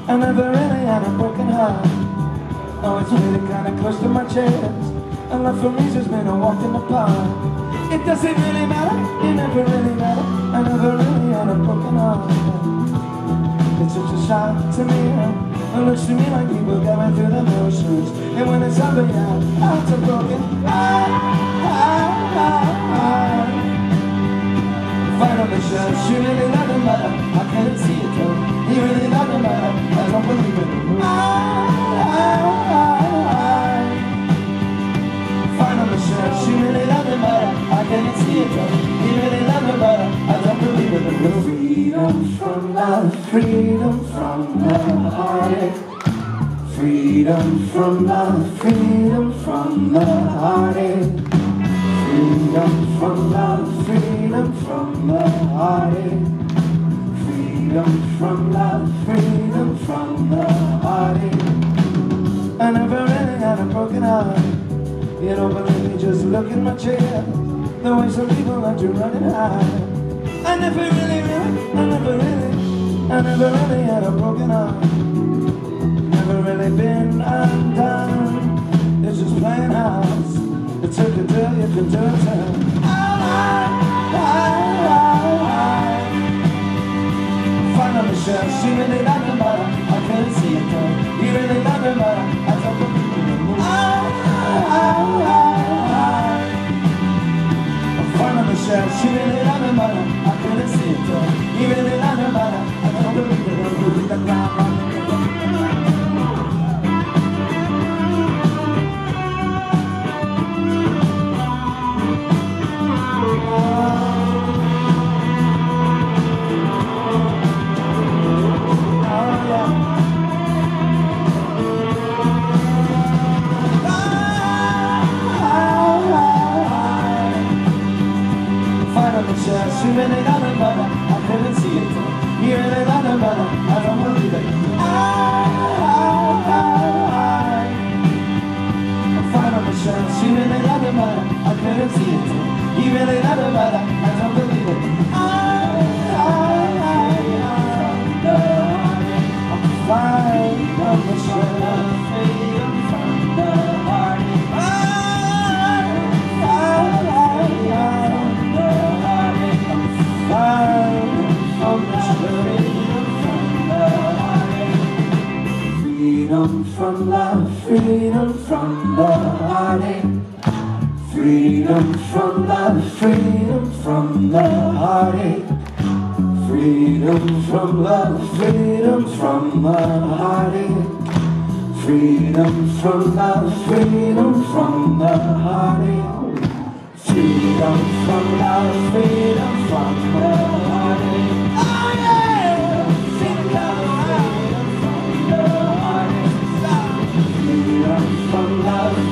I never really had a broken heart. Oh, it's really kinda close to my chest. And love for me's just been a walk in the park. It doesn't really matter, it never really mattered. I never really had a broken heart. It's such a shock to me. It looks to me like people going through the motions. And when it's over, yeah, hearts are broken. Fight on the shelf, she really loved him, but I couldn't see it though. He really loved him, but I don't believe it. Fight on the shelf, she really loved him, but I couldn't see it though. He really loved him, but I don't believe it. Freedom from love, freedom from the heartache. Freedom from love, freedom from the heartache. Freedom from love, freedom from the heartache. Freedom from love, freedom from the heartache. I never really had a broken heart. You don't believe me, just look in my chair. The way some people like to run and hide. I never really had a broken heart. Never really been undone. It's just playing house. It took a till you could do it too. Find on the shelf, she really loved him, but I couldn't see it though. He really loved him, but I don't believe it. Find on the shelf, she really loved him, but I couldn't see it though. He really loved him, but I don't believe it. She really loved him, but I couldn't see it. He really loved him, but I don't believe it. I'm fine on the shelf. She really loved him, but I couldn't see it. He really loved him, but I don't believe it. I'm fine on the shelf. Freedom from love, freedom from the heartache. Freedom from love, freedom from the heartache. Freedom from love, freedom from the heartache. Freedom from love, freedom from the heartache. Freedom from love, freedom from the heartache. Oh yeah! Freedom from love, freedom from the heartache. Freedom from love.